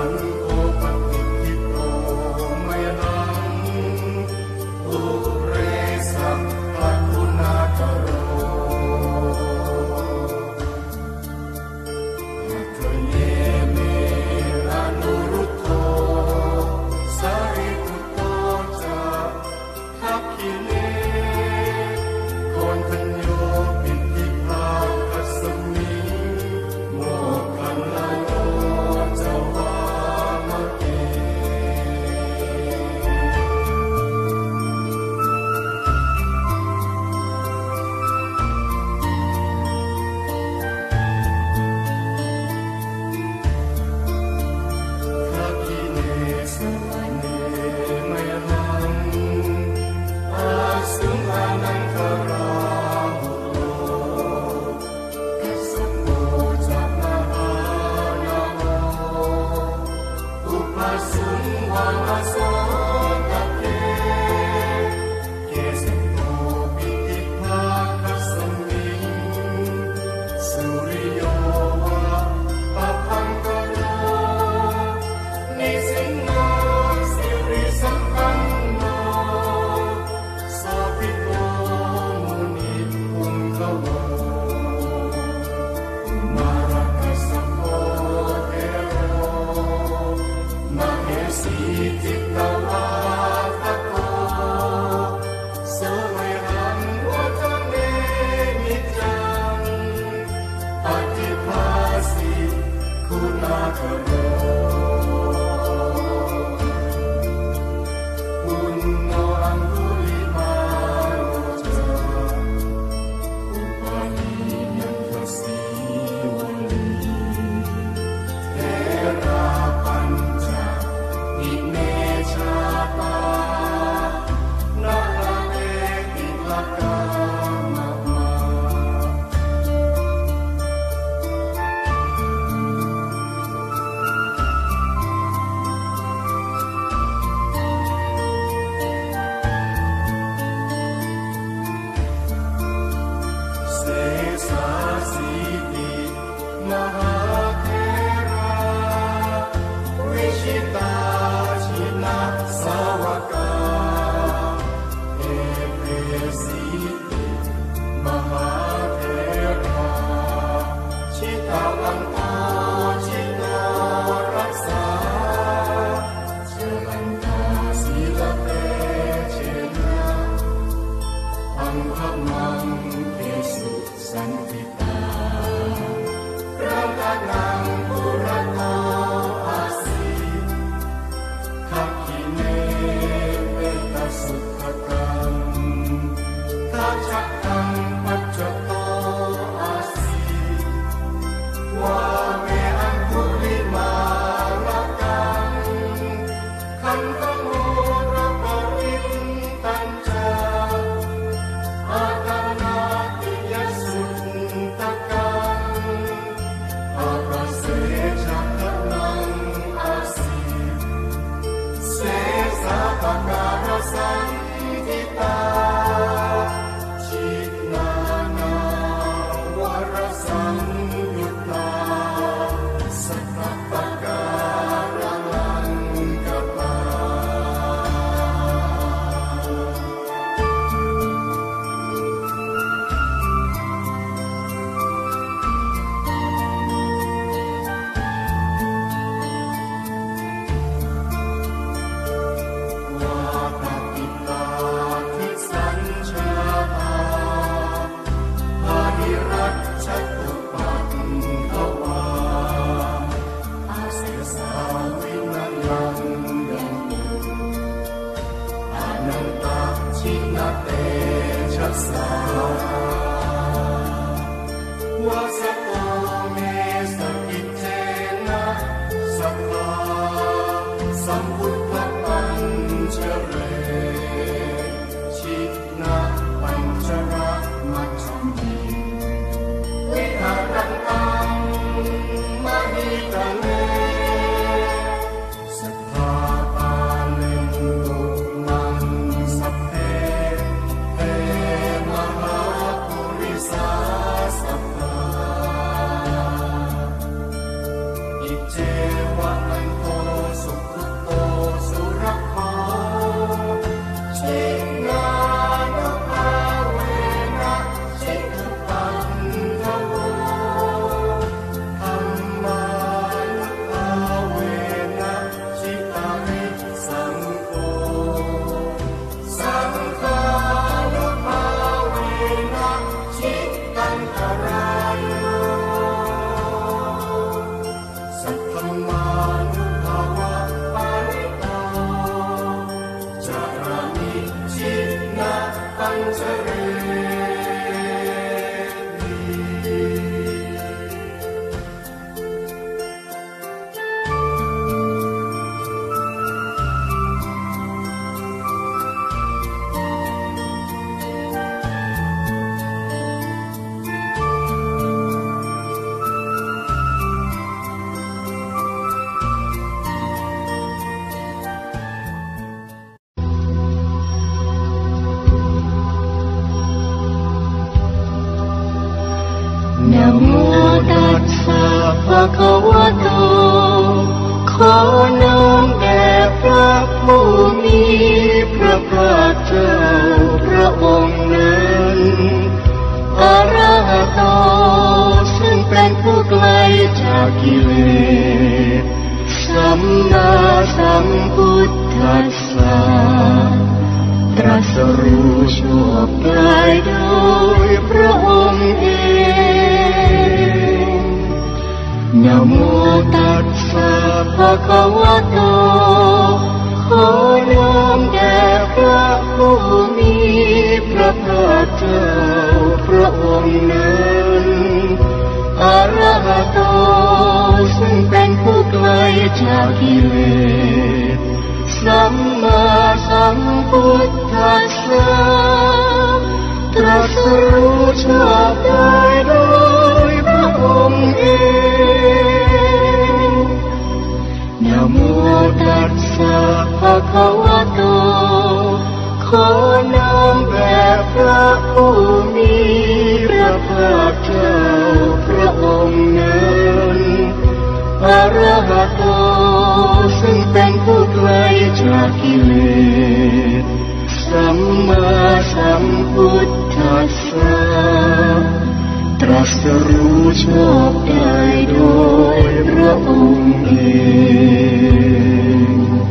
Iccewa มแด่พระผู้มีพระภาคเจ้าพระองค์นั้นอรหันโตซึ่งเป็นผู้ไกลจากกิเลสสัมมาสัมพุทธัสสะตรัสรู้ชอบได้โดยพระองค์เองนะโมตัสสะภะคะวะโตขอน้อมแด่พระผู้มีพระภาคเจ้าพระองค์นั้นอรหันโตซึ่งเป็นผู้ไกลจากกิเลสสัมมาสัมพุทธัสสะตรัสรู้ชอบได้โดยพระองค์เองนะโมตัสสะภะคะวะโตขอน้อมแด่พระผู้มีพระภาคเจ้าพระองค์นั้นอรหันโตซึ่งเป็นผู้ไกลจากกิเลสสัมมาสัมพุทธัสสะตรัสรู้ชอบได้โดยพระองค์เอง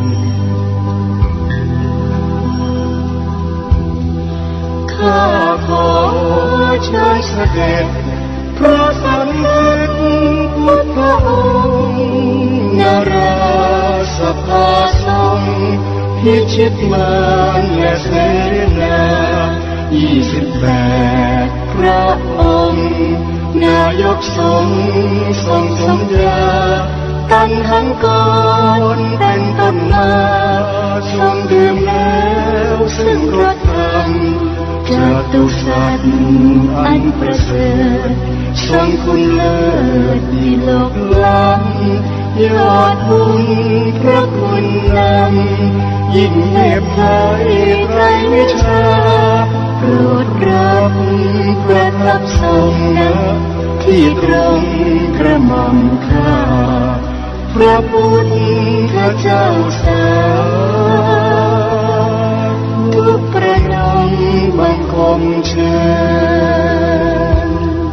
ข้าขอเชิญเสด็จพระสัมมาพุทธองค์นราสภาทรงพิชิตมารและเสนา28พระองค์นายกทรงสมญาตันหังกรเป็นต้นมาทรงดื่มแล้วซึ่งรสธรรมจตุสัตว์อันประเสริฐทรงคุณเลิศที่โลกล้ำยอดบุญพระคุณนำยิ่งเมตตาไตรวิชาโปรดรับประทับทรงนะที่ตรงกระหม่อมข้าพระพุทธเจ้าสาธุประนมบังคมเชิญ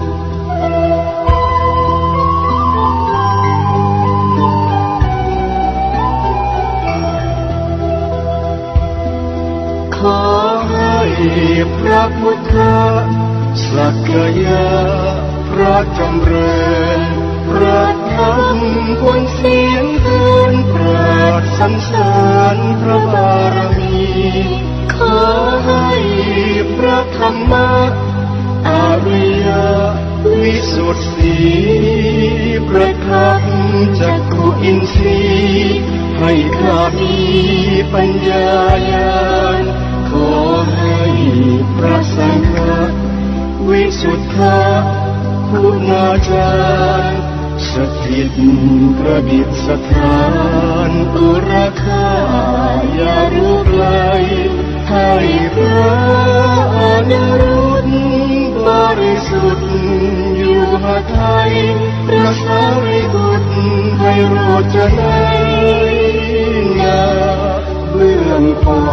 ขอให้พระพุทธสักยะพระจำเริญพระธรรมบนเสียงเทินปราดสรรเสริญพระบารมีขอให้พระธรรมะอริยวิสุทธิประทับจักขุอินทรีย์ให้ข้ามีปัญญาญาณขอให้พระสังฆวิสุทธะคุณาจารย์สถิตประดิษฐานอุราคายารุไกลให้พระอนุรุตบริสุทธิ์อยู่หาไทยพระสารีบุตรให้โรจนัยนาเบื้องขวา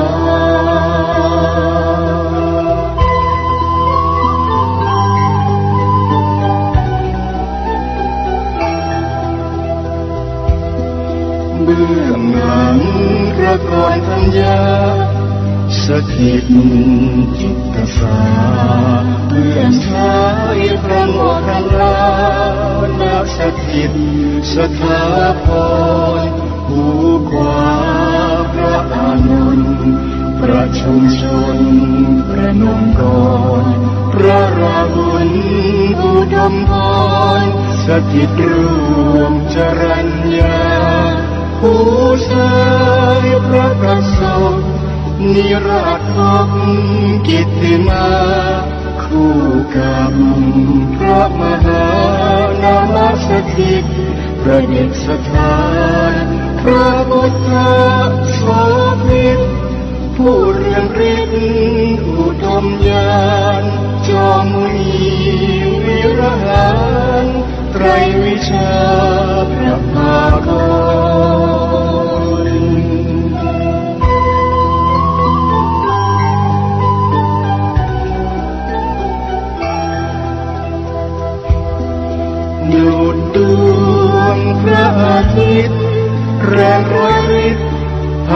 เบื้องหลังพระกรธัญญาสถิตจิตสาเบื้องซ้ายพระโมคคัลลานาสถิตสถาพรหูขวาพระอานนท์ประชุมชนประนมกรพระราหุลอุดมพรสถิตรวมจรัญญาผู้สายพระประสบนิราชพบกิตติมาคู่กับพระมหานามสถิตประดิษฐานพระพุทธโสภิตผู้เรืองฤทธิ์อุดมญาณจอมมุนีวิรหารไตรวิชาพระภากร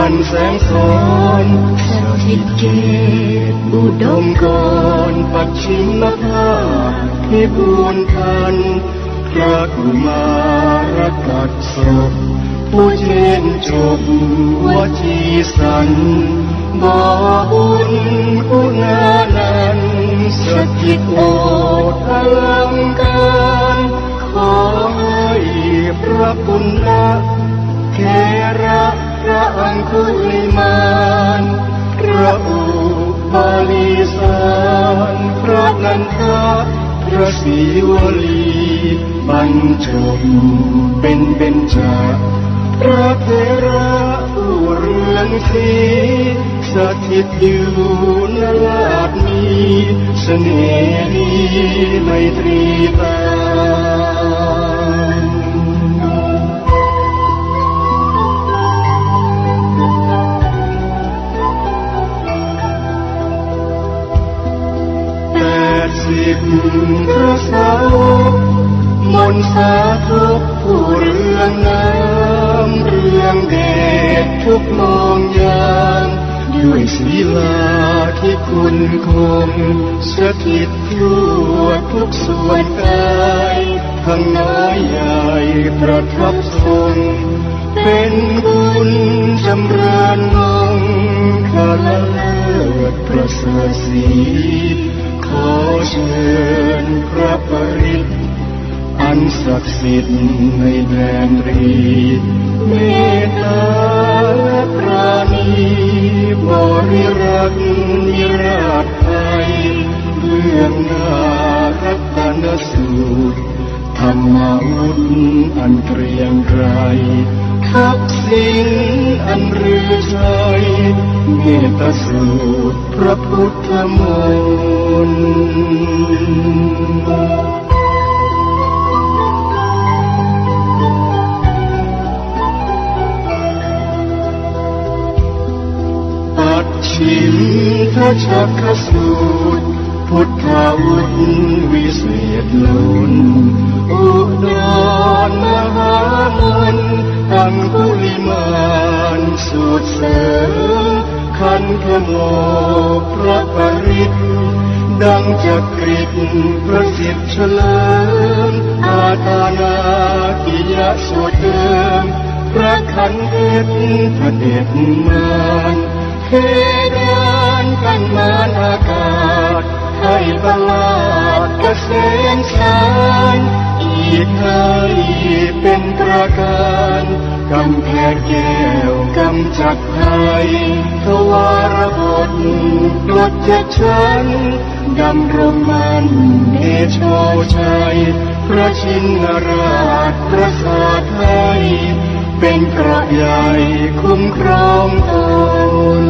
พันแสงซ้อนสถิตเกตอุดมกรปัจฉิมภาคพิบูลทันพระกุมารกัดศพผู้เจนจบวจีสันบ่บุญคุณานันสถิตโอษอลังการขอให้พระปุณณะเทระพระอังคุลิมานพระอุบาลีสารพระนันทะพระศรีวลีบรรจบเป็นเบญจพระเถระผู้เรืองศรีสถิตอยู่ณลาดนี้เสน่หีไมตรีตาพระสาวกมนต์สาธุผู้เรืองน้ำเรืองเดชทุกมองยามด้วยศีลาที่คุณคมสถิตทั่วทุกส่วนกายทั้งน้อยใหญ่ประทับทรงเป็นบุญจำเริญมงคลเลิศประเสริฐศรีขอเชิญพระปริตรอันศักดิ์สิทธิ์ในแดนรีเมตตาและปราณีบริรักษ์นิราชไทยเรื่องนารัตนสูตรธรรมวุฒิอันเกรียงไกรทักษิณอันรือชัยเมตสูตรพระพุทธมนต์ปัจฉิมทชักขสูตรพุทธาวุฒิวิเศษล้นอุดรมหามนอังคุลิมานสูตรเสริมขันธโมพระปริตรดังจักริดประสิทธิ์เฉลิมอาตานากิยะโสเดิมพระขันเพชรพระเดชมารเทดานกันมานอากาศให้ประหลาดเกษมสารอีกให้เป็นประการกำแพงแก้วกำจัดภัยทวารบทปลดจากฉันดำรงมันเดโชชัยพระชินราชประสาทไทยเป็นเกราะใหญ่คุ้มครองตน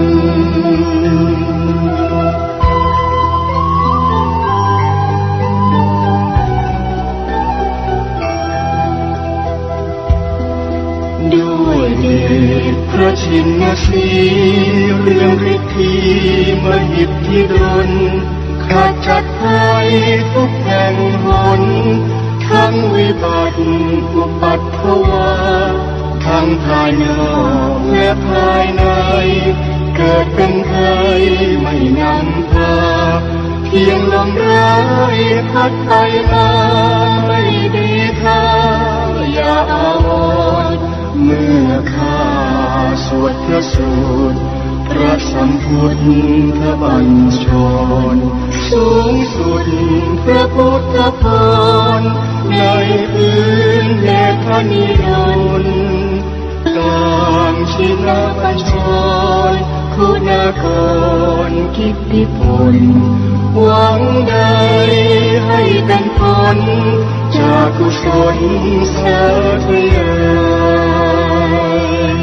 ด้วยเดชพระชินสีเรื่องฤทธิมหิทธิดลขจัดภัยทุกแห่งหนทั้งวิบัติอุปัตถวาทั้งภายนอกและภายในเกิดเป็นไทยไม่นำพาเพียงลมร้ายพัดไปมาไม่ดีท่าอย่าอาวรณ์เมื่อข้าสวดพระสูตรพระสัมพุทธบัญชรสูงสุดพระพุทธพรในพื้นแผ่นพระนิยมตามชินบัญชรคุณากรกิตติผลหวังใดให้เป็นผลจากกุศลสาธยาย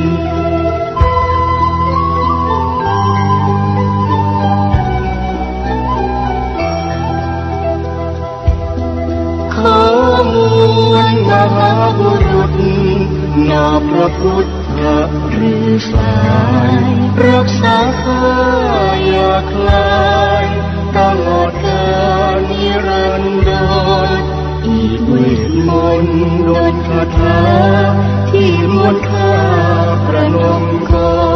ข้อมูลมหาบุรุษนอพระพุทธหรือสายรักษาข้าอย่าคลายตลอดกาลนิรันดรอีกเวทมนต์ดลคาถาที่มวลข้าประนมกร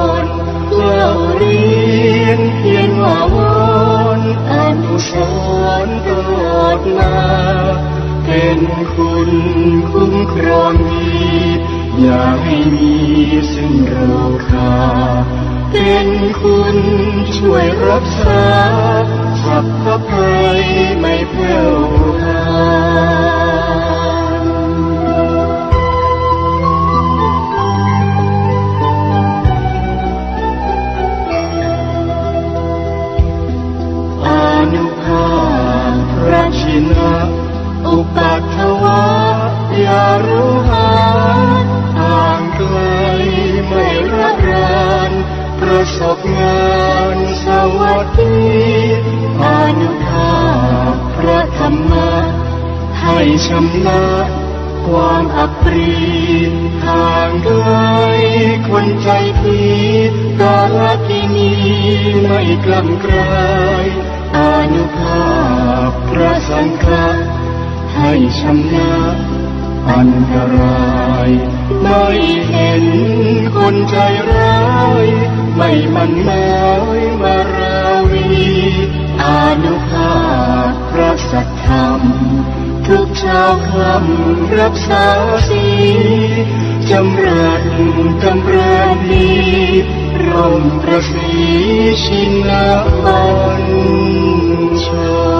เป็นคุณคุ้มครองดีอย่าให้มีซึ่งโรคาเป็นคุณช่วยรักษาสัพพภัยไม่แผ่วพานอานุภาพพระชินะอุปัฏฐวะยารุหาห่างไกลไม่ระรานประสบงานสวัสดีอานุภาพพระธรรมะให้ชำระความอับปรีห่างไกลคนใจผิดกาลกินีไม่กล้ำกลายอานุภาพพระสังฆะให้ชำระอันตรายไม่เห็นคนใจร้ายไม่มันหมายมาราวีอานุภาพพระสัทธรรมทุกเช้าค่ำรักษาศีลจำรัดกำเริญดีร่มประสีชินบัญชา